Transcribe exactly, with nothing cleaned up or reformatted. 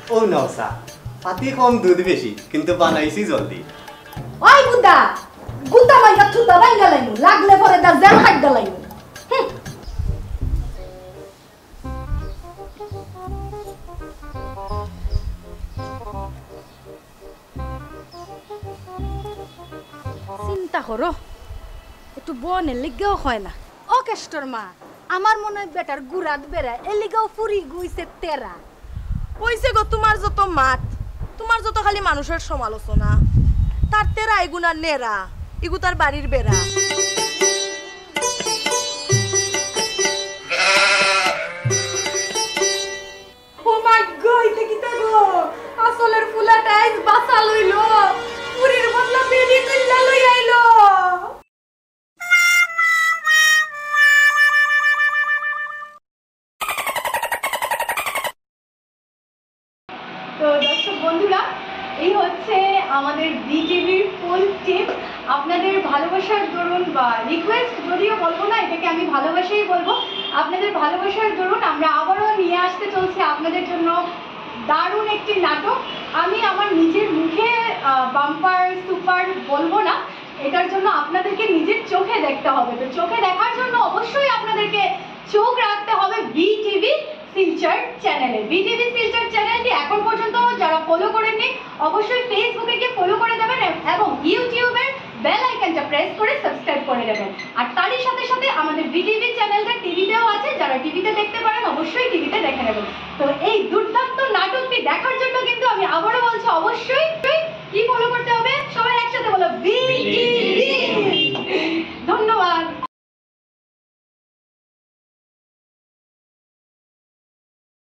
ও নওসা পাতি কম দুধ বেশি কিন্তু বানাইছি জলদি। ওই বুদা গুতা মাইয়া থুতা বাইঙ্গা লাইনু লাগলে পরে দা জেল হাট গালাইনু। চিন্তা করো একটু বনের লিগেও হয় না। ও কেষ্টর মা আমার মনে হয় বেটার গুড়াত বেড়ায় এর লিগেও ফুরি গুইছে তেরা। হইছে গো তোমার যত মাত, তোমার যত খালি মানুষের সমালোচনা, তার তেরা এগুনা নেরা এগু তার বাড়ির বেড়া। ও মাই গড এটা কি তা গো আসলের ফুলাটা আইজ বাসা লইলো পুরির বদলা বেবি কইলা লই আইলো। তো দর্শক বন্ধুরা এই হচ্ছে আমাদের বিটিভির ফুল টিম। আপনাদের ভালোবাসার দরুন বা রিকোয়েস্ট যদিও বলবো না, এটাকে আমি ভালোবাসাই বলবো। আপনাদের ভালোবাসার দরুন আমরা আবারও নিয়ে আসতে চলছি আপনাদের জন্য দারুণ একটি নাটক। আমি আমার নিজের মুখে বাম্পার সুপার বলবো না, এটার জন্য আপনাদেরকে নিজের চোখে দেখতে হবে। তো চোখে দেখার জন্য অবশ্যই আপনাদেরকে চোখ রাখতে হবে বিটিভি সিলচার চ্যানেলে। বিটিভি সিলচার চ্যানেলটি এখন পর্যন্ত যারা ফলো করেননি অবশ্যই ফেসবুকে গিয়ে ফলো করে দেবেন এবং ইউটিউবের বেল আইকনটা প্রেস করে সাবস্ক্রাইব করে দেবেন। আর তারই সাথে সাথে আমাদের বিটিভি চ্যানেলটা টিভিতেও আছে, যারা টিভিতে দেখতে পারেন অবশ্যই টিভিতে দেখে নেবেন।